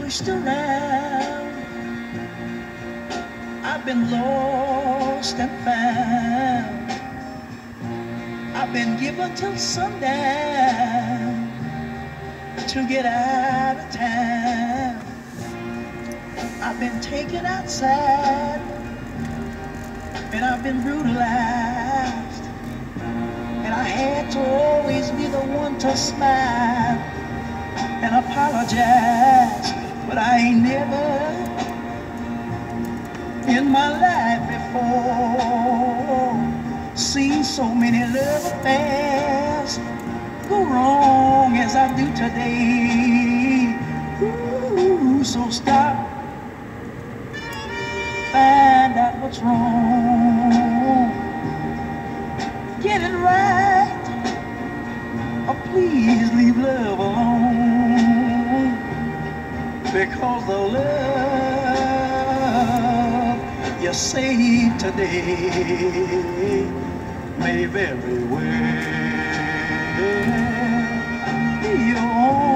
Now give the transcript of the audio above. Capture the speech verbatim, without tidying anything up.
pushed around. I've been lost and found. I've been given till sundown to get out of town. I've been taken outside and I've been brutalized, and I had to always be the one to smile and apologize. But I ain't never in my life before seen so many love affairs go wrong as I do today. Ooh, so stop, find out what's wrong, get it right, or please leave love alone, because the love you saved today may very well be your own.